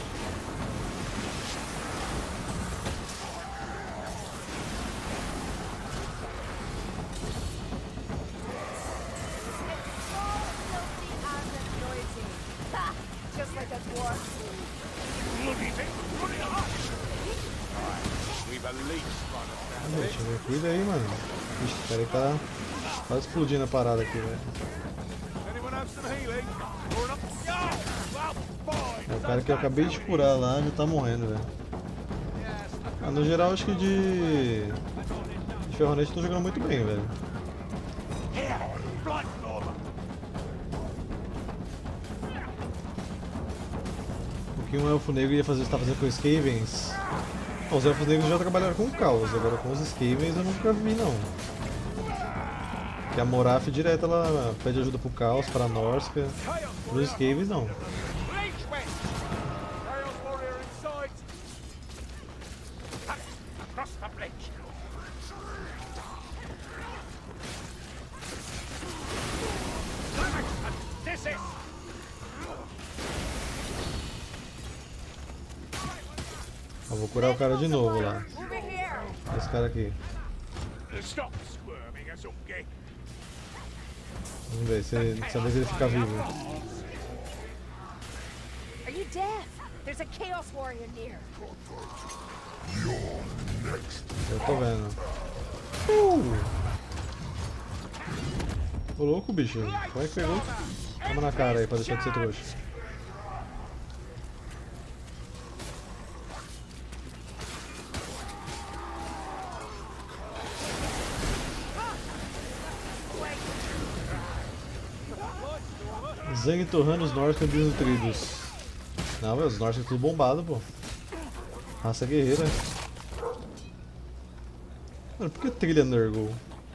Ha! Just like a dwarf. Bloody thing. Running hot. We've a leash by the sound of Gente, me cuida aí, mano. Ixi, o cara aí tá quase explodindo a parada aqui, velho. it. Anyone have some healing? Or not? Yeah! Well, boy! O cara que eu acabei de curar lá já tá morrendo, velho. Yes, Ah, no geral, acho que de ferronete tô jogando muito bem, velho. Here. Blood normal. O que um elfo negro ia fazer, está fazendo com os Skavens. Bom, os elfos negros já trabalharam com o caos, agora com os Skavens eu nunca vi, não. Que a Moraf direto ela pede ajuda pro caos, pra Norsca. Pros Skavens não. Leech witch! Chaos warrior in sight! Across the bridge. This is. Eu vou curar o cara de novo lá. Over here. Esse cara aqui. Stop squirming, Azungi. Vamos ver se dessa vez ele fica vivo. Are you deaf? There's a Chaos Warrior near. Eu tô vendo. Ô louco, bicho. Como é que pegou? Toma na cara aí pra deixar de ser trouxa. Zang torrando os Norsca desnutridos. Não, velho, os Norsca é tudo bombado, pô. Raça guerreira. Mano, por que trilha Nurgle?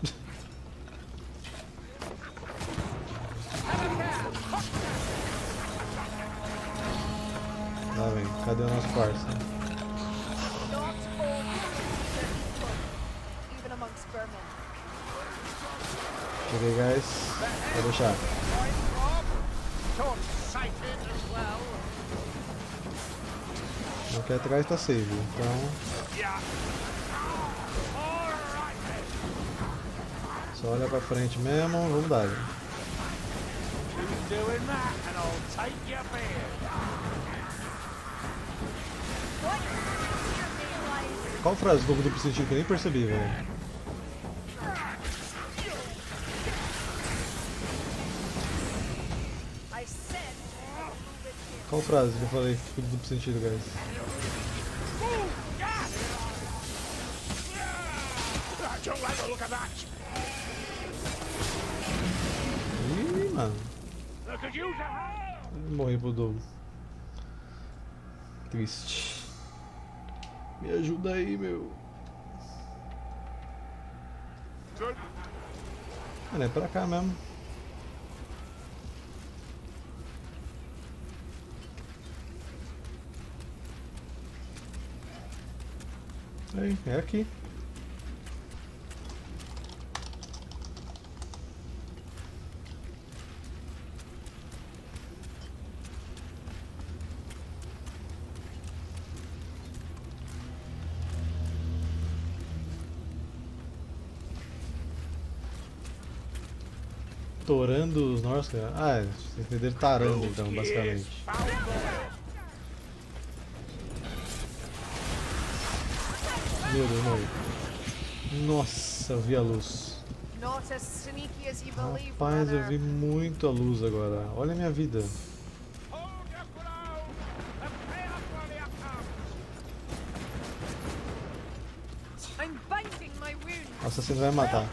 Tá vem, cadê o nosso parça? Not all creatures are equal, even amongst vermin. Cheguei, guys. Vou deixar. Right, Rob? Torch sighted as well. Aqui atrás tá save, então Yeah. All right then. só olha pra frente mesmo, vamos dar. Keep doing that, and I'll take your beard. What? You realize Qual frase do duplo sentido que eu nem percebi, velho? I said move it here. Qual frase que eu falei que ficou duplo sentido, guys? Don't like the look of that. Ih, mano. I could use a hand. Morri pro dobro. Triste. Me ajuda aí, meu. Mano, é pra cá mesmo. Aí, é aqui. Torando os Norsca? Ah, é, vocês entenderam tarando então, basicamente. Meu Deus, morri. Nossa, eu vi a luz. Not as sneaky as you believe, Rapaz, eu brother. vi muito a luz agora. Olha a minha vida. Hold your ground! The chaos warrior comes! I'm binding my wound. O assassino vai me matar.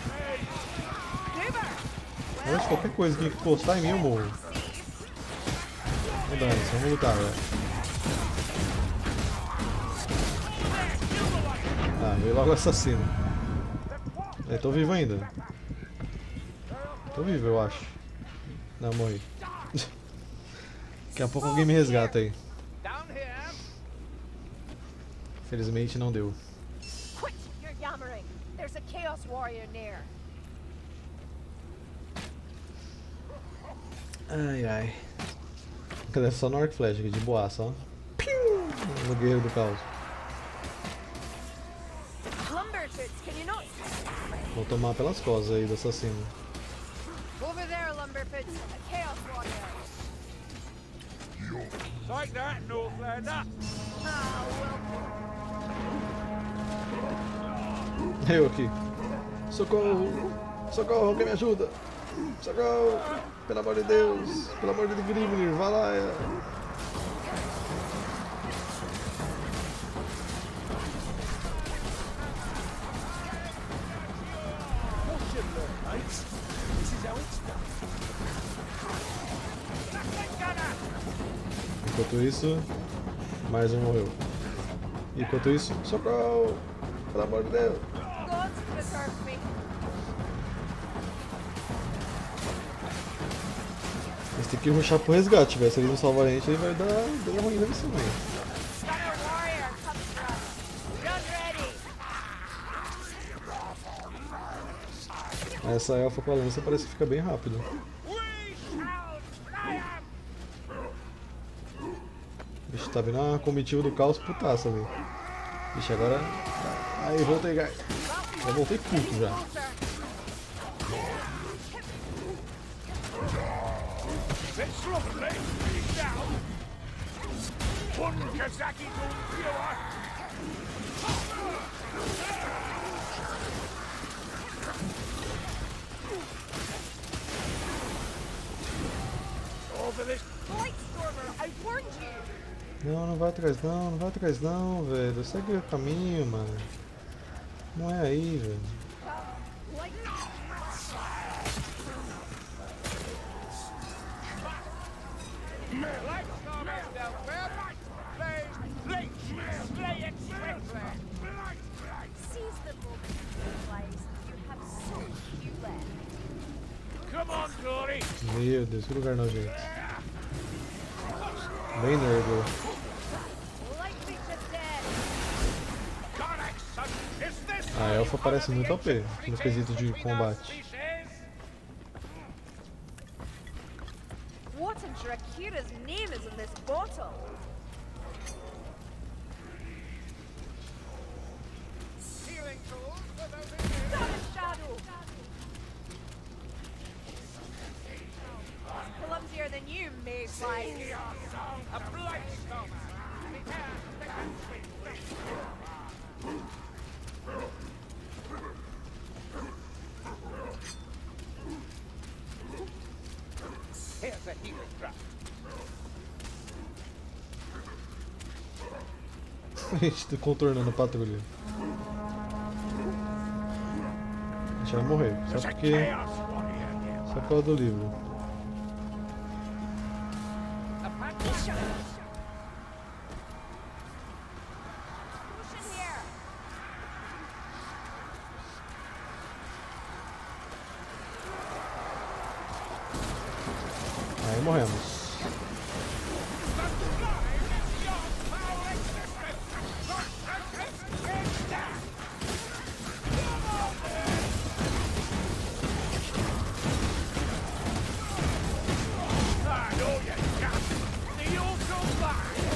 Goober! Oxe, qualquer coisa que encostar em mim eu morro. Não dá, vamos lutar, velho. Ah, veio logo o assassino. Eu tô vivo ainda. Tô vivo, eu acho. Não, morri. Daqui a pouco alguém me resgata aí. Down here. Felizmente não deu. Quit your yammering. There's a chaos warrior near. Ai ai. Cadê só no arco flash aqui, de boaça, ó. Piu! No guerreiro do caos. Lumberfoots, can you not? Vou tomar pelas costas aí do assassino. Over there, Lumberfoots. A chaos warrior. Like that, Northlander! Ah, well. Eu aqui. Socorro! Socorro, alguém me ajuda! Socorro! Pelo amor de Deus! Pelo amor de Grimnir, vai lá! Enquanto isso, mais um morreu. Enquanto isso, socorro! Pelo amor de Deus! God preserve me. Eles têm que rushar pro resgate, velho. Se eles não salvarem a gente, aí vai dar ruim mesmo assim, velho. Gunner warrior comes for us. Gun ready. Essa elfa com a lança parece que fica bem rápido. We shall triumph! Vixe, tá vindo uma comitiva do caos putaça ali. Vixe, agora... Aí, voltei, guys. Já voltei puto já. It's lovely! Down! One Kazaki gun fewer! Over this! Blightstormer, I warned you. Não, não vai atrás não, não vai atrás não, velho. Segue o caminho, mano. Não é aí, velho. Blightstorm is dealt with. Please, slay it swiftly. Seize the moment, supplies. You have so few left. Come on, Tory! Meu Deus, que lugar nojento. Bem nerd. Lightning to death. Conax, is this A elfa parece muito OP no quesito de combate. What in Drakira's name is in this bottle? Healing tools for those in need. Dark shadow. Clumsier than you, Mayfly. A Blightstormer. Prepare to conflict. Here's a healing drop. A gente tá contornando a patrulha. A gente vai morrer, There's só a porque. chaos warrior here! Só por causa do livro. A pack Potion here. Aí morremos. Ah, no, you can't! The awful lie!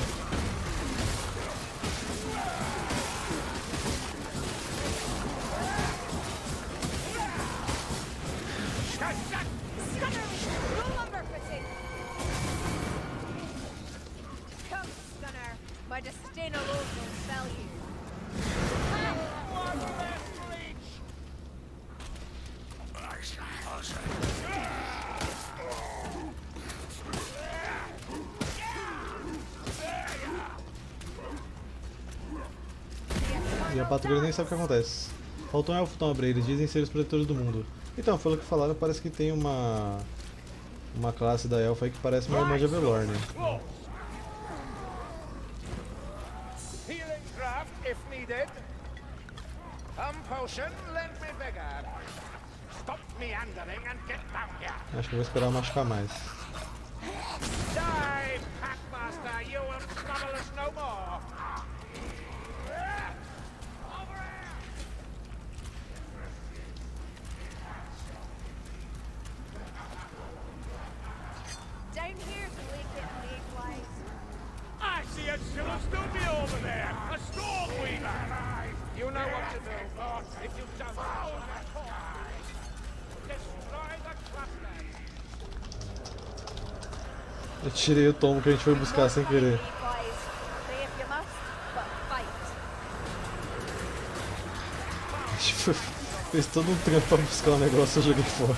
Scunner, no lumber footing. a patrulha nem sabe o que acontece. Faltou um elfo nobre, eles dizem ser os protetores do mundo. Então, pelo que falaram, parece que tem uma classe da elfa aí que parece uma irmã de Avelorn. Healing draft if needed. Potion, lend me vigor. Stop meandering and get down here. Acho que eu vou esperar machucar mais. Die, Packmaster, you will trouble us no more. Down here's the lake getting league-wise. I see a Philistine over there! A storm weaver! You know what to do. If you don't, destroy the cluster. Eu tirei o tomo que a gente foi buscar sem querer. League-wise. Pray if you must, but fight. A gente fez todo um trampo pra buscar um negócio e eu joguei fora.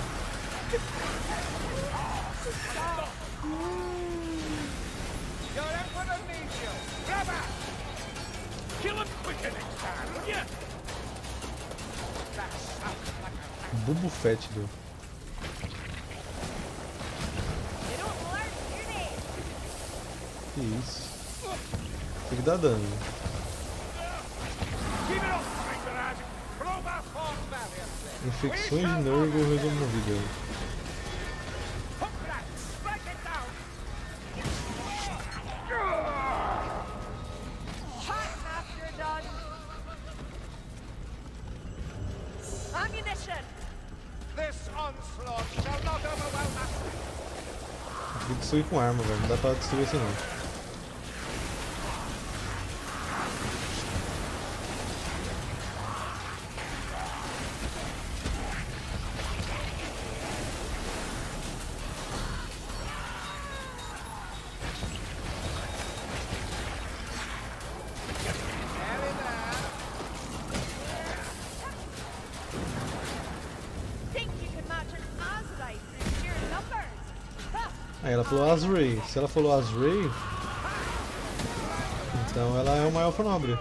Your emperor needs you. Brother! Kill him quicker next time, will ya? That sounds like a Bubo fétido. They don't learn, do they? Que isso? Tem que dar dano. Keep it up, Mr. Proba fought valiantly. Infecções de Nurgle removidas. Hook that. Strike it down. Packmaster done. Ammunition. This onslaught shall not overwhelm us. Tem que destruir com arma, velho. Não dá pra destruir assim não. Nearly there. Think you can match an Azurite through sheer numbers? Ha! Aí ela falou Azrael. Se ela falou Azrael, então ela é uma elfa nobre.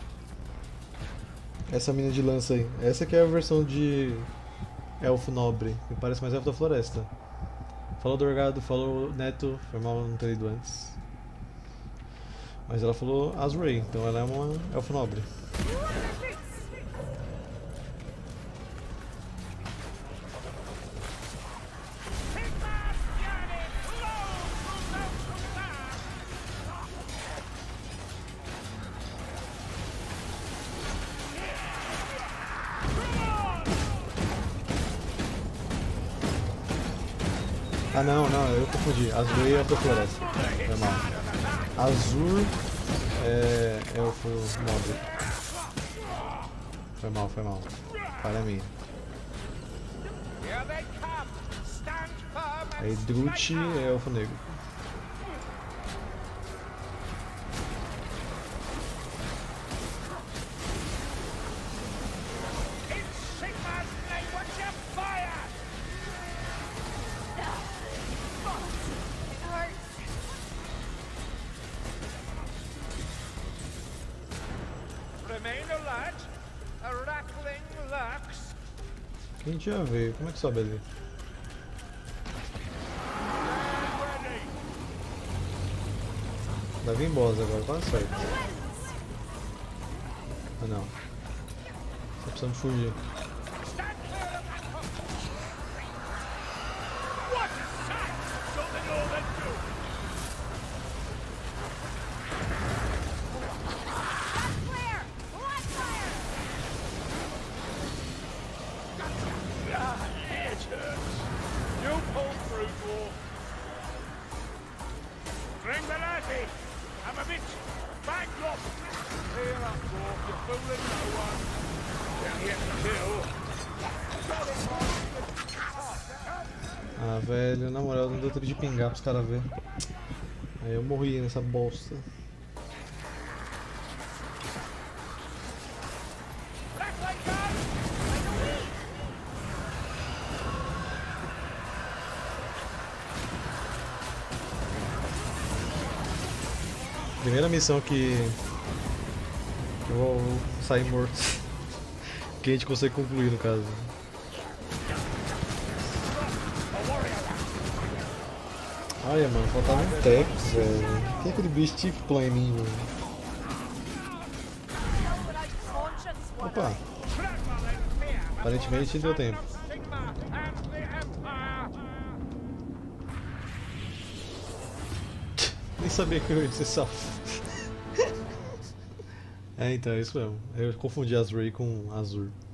Essa mina de lança aí. Essa que é a versão de elfo nobre. Me parece mais elfo da floresta. Falou Dorgado, falou Neto. Foi mal não ter ido antes. Mas ela falou Azrael, então ela é uma elfo nobre. Ah não, eu confundi. Azrael é elfo da floresta. Foi mal. Azur é elfo nobre. Foi mal. Falha minha. Here they come. Stand firm and Aí Druti strike é elfo negro. In Sigmar's name, watch your fire! It hurts. Remain alert. A rattling lurks. Quem já veio? Como é que sobe ali? Ready! Vai vir boss agora, quase certo. Ah não. Só precisamos fugir. Stand clear of that hook! What a sight! Something all that do! That's clear. Blood fire. Ah, it hurts! You pull through, dwarf! Bring the lassie! I'm a bit banged up! Clear up, dwarf, you're fooling no one! Don't get killed! Ah velho, na moral, não deu tempo de pingar pros caras ver. Aí eu morri nessa bosta. Back like that! Primeira missão que eu vou sair morto. Que a gente consegue concluir no caso. Olha, mano, faltava um Tex, velho. Tem aquele bicho tipo Flaming, velho. Opa! Aparentemente deu tempo. Nem sabia que eu ia ser salvo. É, então, é isso mesmo. Eu confundi Azur com Azur.